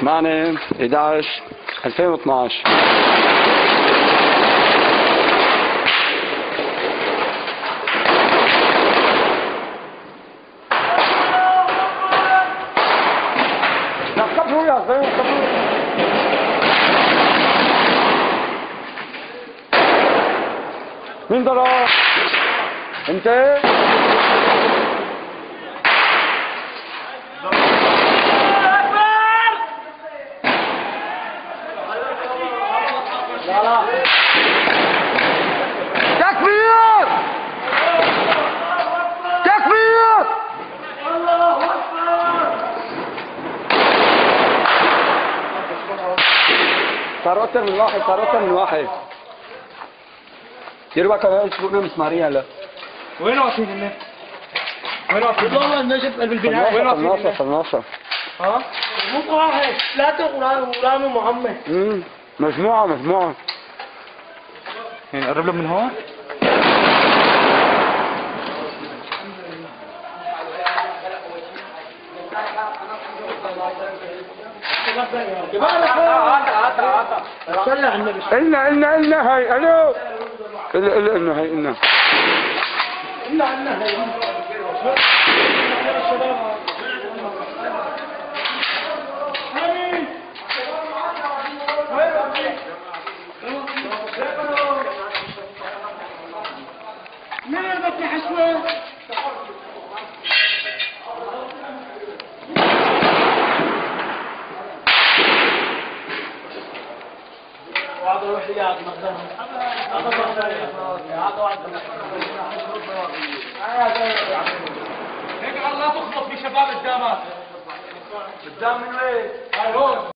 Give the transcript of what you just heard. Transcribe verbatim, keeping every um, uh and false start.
ثمانية إحدى عشر ألفين واثنعش. يا زين مين ضرب؟ انت؟ لا لا تكبير تكبير الله اكبر. صار اكثر من واحد صار اكثر من واحد. ديروا بالكم هاي سبوقنا مسمارين هلا. وين واقفين هن؟ وين واقفين؟ والله النجف قلب البناء. وين واقفين؟ في الناصر. ها؟ مو واحد، ثلاثة قران قران محمد. امم مجموعة مجموعة. يعني قرب له من هون؟ إلنا إلنا إلنا هاي ألو إلنا إلنا إلنا هاي إلنا إلنا إلنا هاي مين بدك حشوة؟ وهذا الوحيات مقدمه هذا واحد هيك الله تخلص في شباب الدامات. الدام من وين؟ هاي هون.